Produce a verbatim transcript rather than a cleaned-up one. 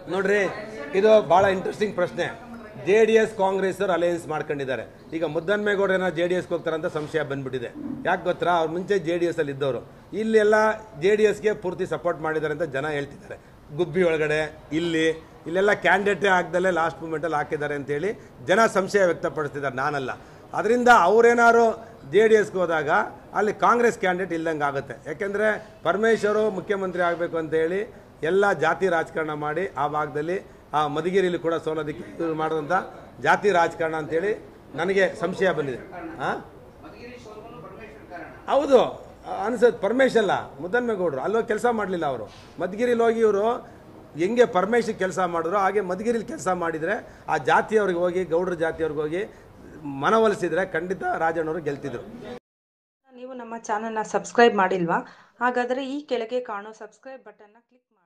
ನೋಡ್ರಿ, ಇದು ಭಾಳ ಇಂಟ್ರೆಸ್ಟಿಂಗ್ ಪ್ರಶ್ನೆ. ಜೆ ಡಿ ಎಸ್ ಕಾಂಗ್ರೆಸ್ ಅವ್ರು ಅಲಯನ್ಸ್ ಮಾಡ್ಕೊಂಡಿದ್ದಾರೆ. ಈಗ ಮುದ್ದನ್ಮೇಗೌಡರೇನೋ ಜೆ ಡಿ ಎಸ್ಗೆ ಹೋಗ್ತಾರಂತ ಸಂಶಯ ಬಂದ್ಬಿಟ್ಟಿದೆ. ಯಾಕೆ ಗೊತ್ತಾ, ಅವ್ರು ಮುಂಚೆ ಜೆ ಡಿ ಎಸ್ ಅಲ್ಲಿ ಇದ್ದವರು. ಇಲ್ಲೆಲ್ಲ ಜೆ ಡಿ ಎಸ್ಗೆ ಪೂರ್ತಿ ಸಪೋರ್ಟ್ ಮಾಡಿದ್ದಾರೆ ಅಂತ ಜನ ಹೇಳ್ತಿದ್ದಾರೆ. ಗುಬ್ಬಿ ಒಳಗಡೆ ಇಲ್ಲಿ ಇಲ್ಲೆಲ್ಲ ಕ್ಯಾಂಡಿಡೇಟೇ ಆಗದಲ್ಲೇ ಲಾಸ್ಟ್ ಮೂಮೆಂಟಲ್ಲಿ ಹಾಕಿದ್ದಾರೆ ಅಂತೇಳಿ ಜನ ಸಂಶಯ ವ್ಯಕ್ತಪಡಿಸ್ತಿದ್ದಾರೆ, ನಾನಲ್ಲ. ಅದರಿಂದ ಅವರೇನಾದ್ರು ಜೆ ಡಿ ಎಸ್ಗೆ ಹೋದಾಗ ಅಲ್ಲಿ ಕಾಂಗ್ರೆಸ್ ಕ್ಯಾಂಡಿಡೇಟ್ ಇಲ್ದಂಗೆ ಆಗುತ್ತೆ. ಯಾಕೆಂದರೆ ಪರಮೇಶ್ವರು ಮುಖ್ಯಮಂತ್ರಿ ಆಗಬೇಕು ಅಂತೇಳಿ ಎಲ್ಲ ಜಾತಿ ರಾಜಕಾರಣ ಮಾಡಿ ಆ ಭಾಗದಲ್ಲಿ ಆ ಮಧುಗಿರಿಲಿ ಕೂಡ ಸೋಲೋದಕ್ಕೆ ಇದು ಮಾಡೋದಂಥ ಜಾತಿ ರಾಜಕಾರಣ ಅಂತೇಳಿ ನನಗೆ ಸಂಶಯ ಬಂದಿದೆ. ಹಾಂ, ಹೌದು ಅನ್ಸತ್ತೆ. ಪರಮೇಶ್ ಅಲ್ಲ, ಮುದ್ದನ್ಮೇಗೌಡರು ಅಲ್ಲೋಗಿ ಕೆಲಸ ಮಾಡಲಿಲ್ಲ ಅವರು. ಮಧುಗಿರಿಲಿ ಹೋಗಿ ಇವರು ಹೆಂಗೆ ಪರಮೇಶ್ ಕೆಲಸ ಮಾಡಿದ್ರು ಹಾಗೆ ಮಧುಗಿರಿಲಿ ಕೆಲಸ ಮಾಡಿದರೆ ಆ ಜಾತಿಯವ್ರಿಗೆ ಹೋಗಿ ಗೌಡ್ರ ಜಾತಿಯವ್ರಿಗೆ ಹೋಗಿ ಮನವೊಲಿಸಿದರೆ ಖಂಡಿತ ರಾಜಣ್ಣವರು ಗೆಲ್ತಿದ್ರು. ನೀವು ನಮ್ಮ ಚಾನಲ್ನ ಸಬ್ಸ್ಕ್ರೈಬ್ ಮಾಡಿಲ್ವಾ? ಹಾಗಾದರೆ ಈ ಕೆಳಗೆ ಕಾಣೋ ಸಬ್ಸ್ಕ್ರೈಬ್ ಬಟನ್ನ ಕ್ಲಿಕ್ ಮಾಡಿ.